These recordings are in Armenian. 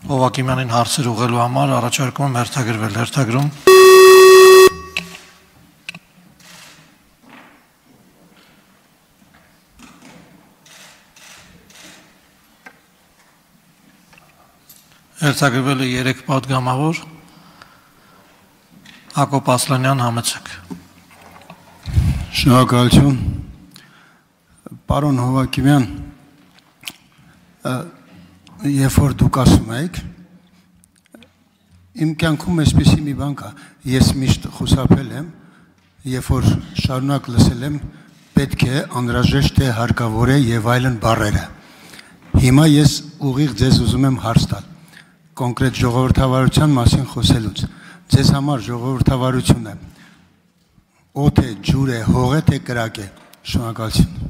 Հովակիմյանին հարցեր ուղղելու համար առաջարկում եմ հերթագրվել, հերթագրում հերթագրվել է 3 պատգամավոր Հակոբ Ասլանյան համեցեք Շնորհակալություն Պարոն Հովակիմյան Երբ որ դուք ասում եք իմ կյանքում այսպեսի մի բան կա ես միշտ խուսափել եմ երբ որ շարունակ լսել եմ պետք է անհրաժեշտ է հարկավոր է եւ այլն բառերը հիմա ես ուղիղ ձեզ ուզում եմ հարց տալ կոնկրետ ժողովրդավարության մասին խոսելուց ձեզ համար ժողովրդավարությունը օդ է ջուր է հող է թե կրակ է շնորհակալություն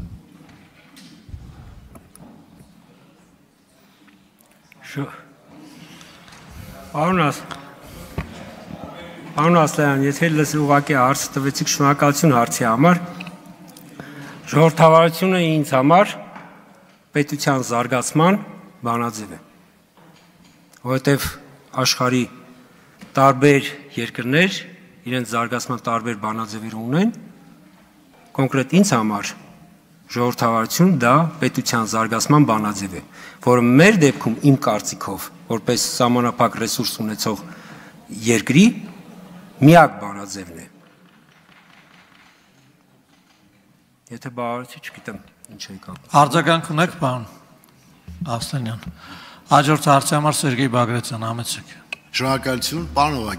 Պարոն Ասլանյան, եթե ուղղակի հարցը տվեցիք շնորհակալություն հարցի համար, ժողովրդավարությունը ինձ համար պետության զարգացման բանաձև է, որովհետև աշխարհի տարբեր երկրներ իրենց զարգացման տարբեր բանաձևեր ունեն, կոնկրետ ինձ համար ժողովրդավարություն դա պետության զարգացման բանաձև է, որը մեր դեպքում իմ կարծիքով որպես սահմանափակ ռեսուրս ունեցող երկրի միակ բանաձևն է։ Եթե բավարարեցի, չգիտեմ ինչ է կապ։ Արձագանք ունեք, պարոն Ասլանյան։ Հաջորդ հարցի համար Սերգեյ Բագրատյան համեցեք։ Շնորհակալություն, պարոն